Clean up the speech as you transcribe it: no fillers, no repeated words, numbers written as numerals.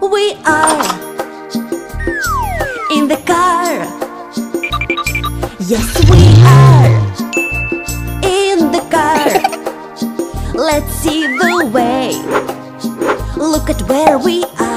We are in the car. Yes, we are in the car. Let's see the way. Look at where we are.